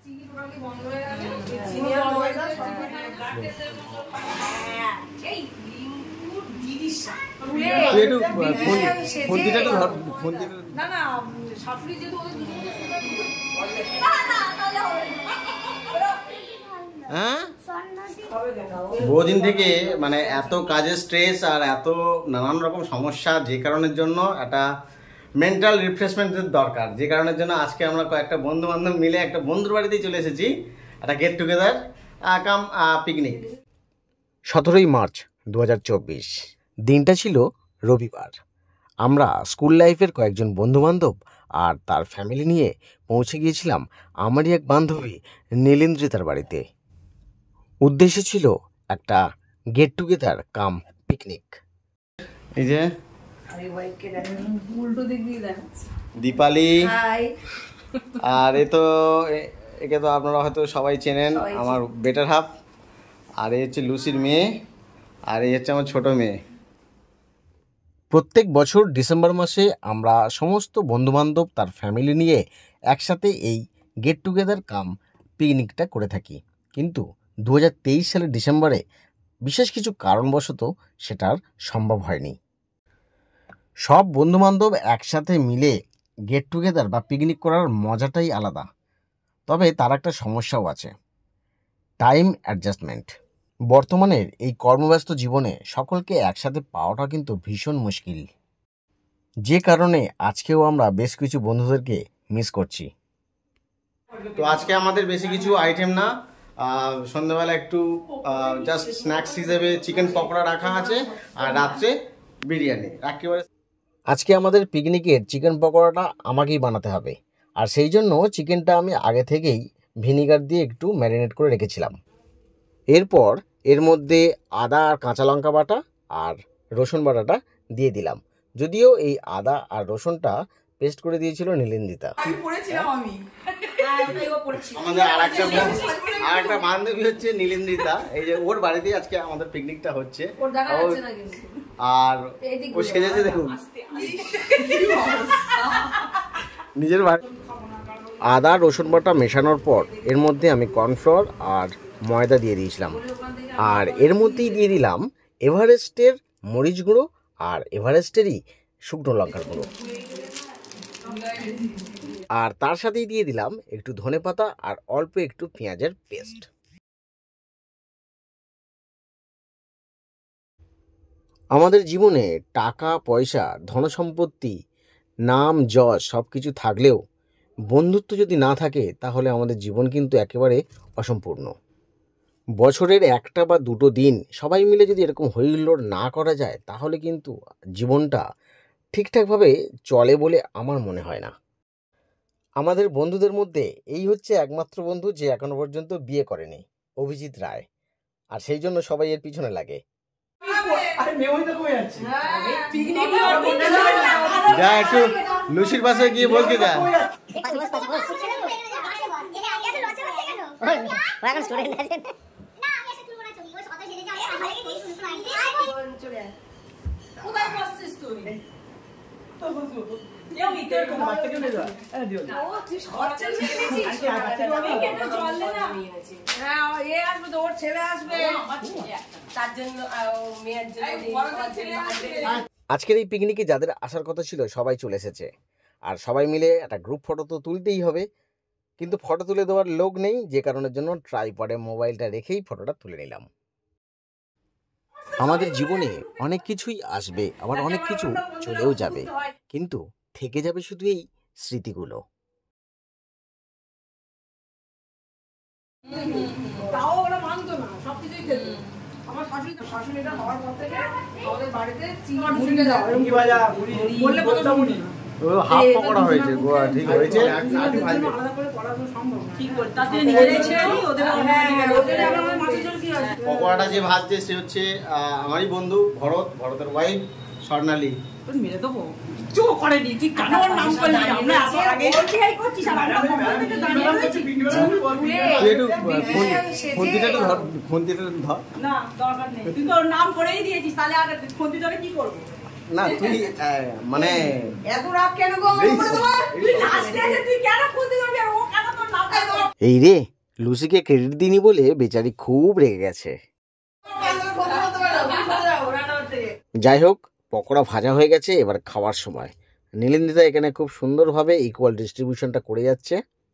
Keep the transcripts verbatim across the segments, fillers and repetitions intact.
বহুদিন থেকে মানে এত কাজের স্ট্রেস আর এত নানান রকম সমস্যা, যে কারণের জন্য একটা মেন্টাল রিফ্রেশমেন্টের দরকার, যে কারণের জন্য আজকে আমরা কয়েকটা বন্ধু বান্ধব মিলে একটা বন্ধুর বাড়িতেই চলে এসেছি, একটা গেট টুগেদার কাম পিকনিক। সতেরোই মার্চ দু হাজার চব্বিশ, দিনটা ছিল রবিবার। আমরা স্কুল লাইফের কয়েকজন বন্ধুবান্ধব আর তার ফ্যামিলি নিয়ে পৌঁছে গিয়েছিলাম আমারই এক বান্ধবী নীলেন্দ্রিতার বাড়িতে। উদ্দেশ্য ছিল একটা গেট টুগেদার কাম পিকনিক। এই যে দীপালি, আর এ তো একে তো আপনারা হয়তো সবাই চেনেন, আমার বেটার হাফ। আর এই হচ্ছে লুসির মেয়ে, আর এই হচ্ছে আমার ছোট মেয়ে। প্রত্যেক বছর ডিসেম্বর মাসে আমরা সমস্ত বন্ধুবান্ধব তার ফ্যামিলি নিয়ে একসাথে এই গেট টুগেদার কাম পিকনিকটা করে থাকি, কিন্তু দু হাজার তেইশ সালের ডিসেম্বরে বিশেষ কিছু কারণবশত সেটার সম্ভব হয়নি। সব বন্ধুবান্ধব একসাথে মিলে গেট টুগেদার বা পিকনিক করার মজাটাই আলাদা, তবে তার একটা সমস্যাও আছে, টাইম অ্যাডজাস্টমেন্ট। বর্তমানের এই কর্মব্যস্ত জীবনে সকলকে একসাথে পাওয়াটা কিন্তু ভীষণ মুশকিল, যে কারণে আজকেও আমরা বেশ কিছু বন্ধুদেরকে মিস করছি। তো আজকে আমাদের বেশি কিছু আইটেম না, সন্ধ্যাবেলা একটু জাস্ট স্ন্যাক্স হিসেবে চিকেন পকোড়া রাখা আছে, আর রাত্রে বিরিয়ানি একেবারে। আজকে আমাদের পিকনিকের চিকেন পকোড়াটা আমাকেই বানাতে হবে, আর সেই জন্য চিকেনটা আমি আগে থেকেই ভিনিগার দিয়ে একটু ম্যারিনেট করে রেখেছিলাম। এরপর এর মধ্যে আদা আর কাঁচা লঙ্কা বাটা আর রসুন বাটাটা দিয়ে দিলাম, যদিও এই আদা আর রসুনটা পেস্ট করে দিয়েছিল নীলেন্দ্রিতা। আমাদের আর একটা আর একটা বান্ধবী হচ্ছে নীলেন্দ্রিতা, এই যে ওর বাড়িতেই আজকে আমাদের পিকনিকটা হচ্ছে, আর ও সেজেছে দেখুন নিজের বাড়ি। আদা রসুন বাটা মেশানোর পর এর মধ্যে আমি কর্নফ্লাওয়ার আর ময়দা দিয়ে দিয়েছিলাম, আর এর মধ্যেই দিয়ে দিলাম এভারেস্টের মরিচ গুঁড়ো আর এভারেস্টেরই শুকনো লঙ্কার গুঁড়ো, আর তার সাথেই দিয়ে দিলাম একটু ধনেপাতা আর অল্প একটু পেঁয়াজের পেস্ট। আমাদের জীবনে টাকা পয়সা ধনসম্পত্তি নাম যশ সব কিছু থাকলেও বন্ধুত্ব যদি না থাকে তাহলে আমাদের জীবন কিন্তু একেবারে অসম্পূর্ণ। বছরের একটা বা দুটো দিন সবাই মিলে যদি এরকম হইহুল্লোড় না করা যায় তাহলে কিন্তু জীবনটা ঠিকঠাকভাবে চলে বলে আমার মনে হয় না। আমাদের বন্ধুদের মধ্যে এই হচ্ছে একমাত্র বন্ধু যে এখনো পর্যন্ত বিয়ে করেনি, অভিজিৎ রায়, আর সেই জন্য সবাই এর পিছনে লাগে। যা একটু লুসির পাশে গিয়ে বলতে যা। আজকের এই পিকনিকে যাদের আসার কথা ছিল সবাই চলে এসেছে, আর সবাই মিলে একটা গ্রুপ ফটো তো তুলতেই হবে, কিন্তু ফটো তুলে দেওয়ার লোক নেই, যে কারণের জন্য ট্রাইপডে মোবাইলটা রেখেই ফটোটা তুলে নিলাম। আমাদের জীবনে অনেক কিছুই আসবে, আবার অনেক কিছু চলেও যাবে, কিন্তু থেকে যাবে শুধু এই স্মৃতিগুলো। তাও ওরা মানতো না, সবকিছুই খেত। আমার শাশুড়ি শাশুড়িটা হওয়ার পর থেকে আমাদের বাড়িতে চিনি মুড়ি দাও, মুড়ি ভাজা, মুড়ি বললে কত মুড়ি ও হাফ পকোড়া হয়েছে, গোয়া ঠিক হয়েছে, আটি ভাজবে আলাদা করে করা তো সম্ভব না। ঠিক করে তাতে নিজেরাই ছেড়ে দিই, ওদের হ্যাঁ ওদের আমার মাছের ঝোল কি আছে। পকোড়াটা যে ভাজছে সে হচ্ছে আমারই বন্ধু ভরত, ভরতের ওয়াইফ স্বর্ণালী। তোর মেরে দেবো চো করেনি, তুই কেন ওর নাম করলি? আমরা আসার আগে বলছি এই করছিস, আমরা পকোড়া থেকে দাঁড়িয়ে রয়েছি একটু ফোনটিটা তো ধর, ফোনটিটা ধর না দরকার নেই, তুই তো ওর নাম করেই দিয়েছিস, তাহলে আর ফোনটি ধরে কি করব না? তুই মানে এত রাগ কেন গো? তুই লাস্টে তুই কেন ফোন দিবি? ও কেন তোর নাম এই রে, লুসিকে ক্রেডিট দিইনি বলে বেচারি খুব রেগে গেছে। যাই হোক, পকোড়া ভাজা হয়ে গেছে, এবার খাওয়ার সময়। নীলিন্দিতা এখানে খুব সুন্দরভাবে ইকুয়াল ডিস্ট্রিবিউশনটা করে যাচ্ছে।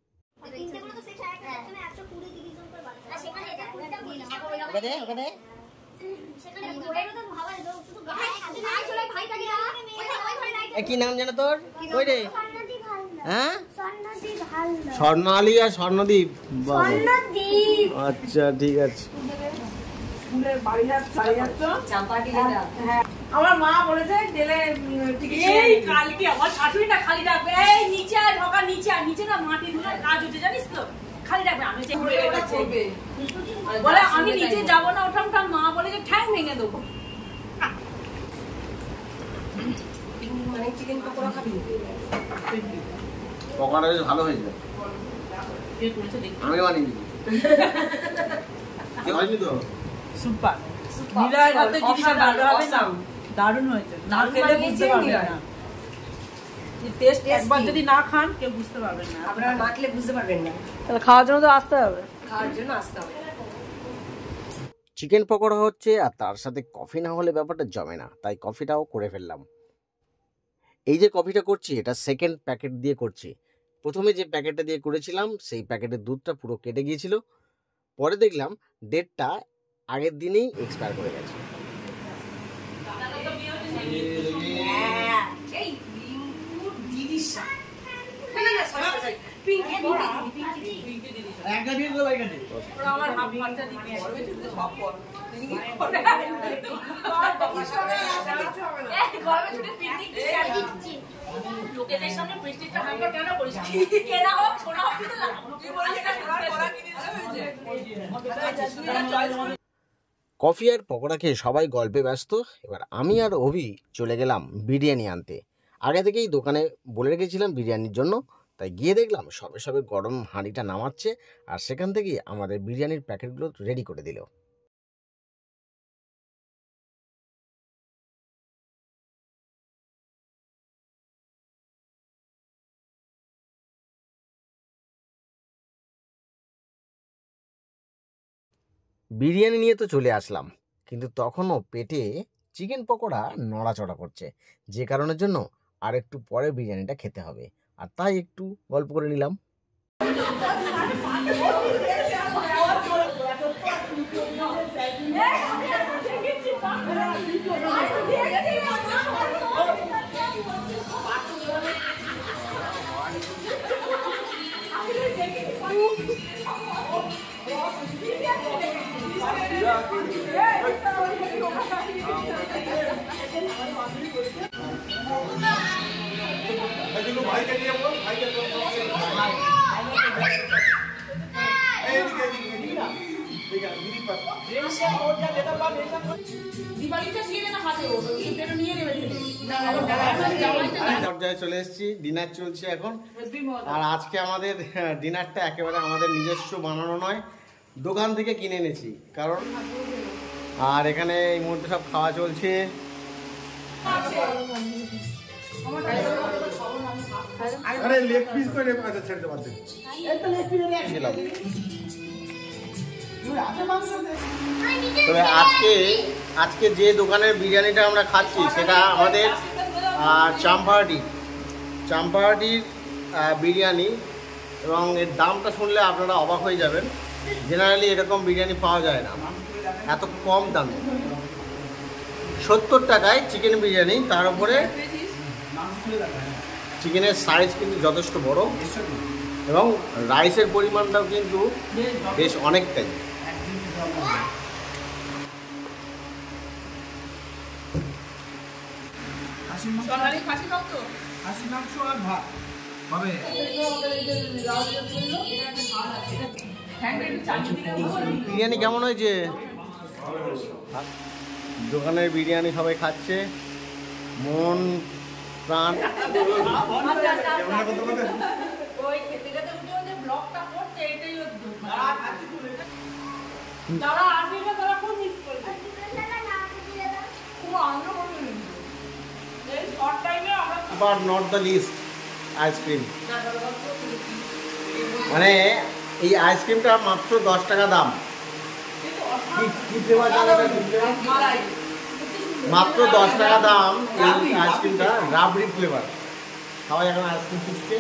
কি নাম জানো তোর? ওই রে, হ্যাঁ, স্বর্ণালী আর স্বর্ণদীপ। আচ্ছা ঠিক আছে। আমার মা বলেছে গেলে এই কালকে আমার শাশুড়ি না খালি রাখবে, এই নিচে আয় ঢোকা, নিচে আয়, নিচে না মাটি ধুলার কাজ হচ্ছে জানিস তো, খালি রাখবে। আমি বলে আমি নিচে যাবো না, ওঠাম ঠাম। মা বলে যে ঠ্যাং ভেঙে দেবো। চিকেন পকোড়া খাবি? পকোড়া বেশ ভালো হয়েছে, আমি বানিয়ে দিই তো। সুপার, নীলার হাতে জিনিসটা ভালো হবে না, দারুণ হয়েছে। না খেলে বুঝতে পারবেন না এই টেস্ট, একবার যদি না খান কেউ বুঝতে পারবেন না। আপনারা না খেলে বুঝতে পারবেন না, তাহলে খাওয়ার জন্য তো আসতে হবে, খাওয়ার জন্য আসতে হবে। চিকেন পকোড়া হচ্ছে আর তার সাথে কফি না হলে ব্যাপারটা জমে না, তাই কফিটাও করে ফেললাম। এই যে কফিটা করছি এটা সেকেন্ড প্যাকেট দিয়ে করছি। প্রথমে যে প্যাকেটটা দিয়ে করেছিলাম সেই প্যাকেটের দুধটা পুরো কেটে গিয়েছিল, পরে দেখলাম ডেটটা আগের দিনেই এক্সপায়ার করে গেছে। কফি আর পকোড়া খেয়ে সবাই গল্পে ব্যস্ত। এবার আমি আর অভি চলে গেলাম বিরিয়ানি আনতে। আগে থেকেই দোকানে বলে রেখেছিলাম বিরিয়ানির জন্য, তাই গিয়ে দেখলাম সবে সবে গরম হাঁড়িটা নামাচ্ছে আর সেখান থেকেই আমাদের বিরিয়ানির প্যাকেটগুলো রেডি করে দিল। বিরিয়ানি নিয়ে তো চলে আসলাম, কিন্তু তখনও পেটে চিকেন পকোড়া নড়াচড়া করছে, যে কারণের জন্য আর একটু পরে বিরিয়ানিটা খেতে হবে, আর তাই একটু গল্প করে নিলাম। পর্যায়ে চলে এসেছি, ডিনার চলছে এখন। আর আজকে আমাদের ডিনারটা একেবারে আমাদের নিজস্ব বানানো নয়, দোকান থেকে কিনে এনেছি। কারণ আর এখানে এই মুহূর্তে সব খাওয়া চলছে। তবে আজকে আজকে যে দোকানের বিরিয়ানিটা আমরা খাচ্ছি সেটা আমাদের চাম্পাহাটি চাম্পাহাটির বিরিয়ানি, এবং এর দামটা শুনলে আপনারা অবাক হয়ে যাবেন। জেনারেলি এরকম বিরিয়ানি পাওয়া যায় না এত কম দামে। সত্তর টাকায় চিকেন বিরিয়ানি, তার উপরে চিকেনের সাইজ কিন্তু যথেষ্ট বড় এবং রাইসের পরিমাণটাও কিন্তু বেশ অনেকটাই। বিরিয়ানি কেমন হয়েছে? দোকানের বিরিয়ানি সবাই খাচ্ছে, মন প্রাণ। But not the least, ice cream. মানে এই আইসক্রিমটা মাত্র দশ টাকা দাম। কি কি ফ্লেভার জানেন? মালাই মাত্র দশ টাকা দাম এই আইসক্রিমটা, রাবড়ি ফ্লেভার। সবাই এখন আইসক্রিম খুঁজছে।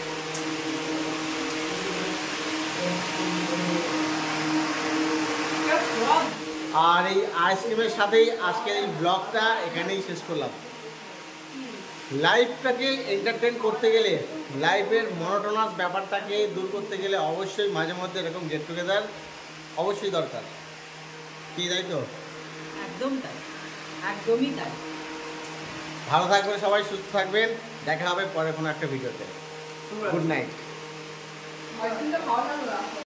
আর এই আইসক্রিমের সাথেই আজকের এই ব্লগটা এখানেই শেষ করলাম। লাইফটাকে এন্টারটেন করতে গেলে, লাইফের মনোটোনাস ব্যাপারটাকে দূর করতে গেলে অবশ্যই মাঝে মধ্যে এরকম গেট টুগেদার অবশ্যই দরকার। কি তাই তো? একদম তাই, একদমই তাই। ভালো থাকবেন সবাই, সুস্থ থাকবেন। দেখা হবে পরে কোনো একটা ভিডিওতে। Good night.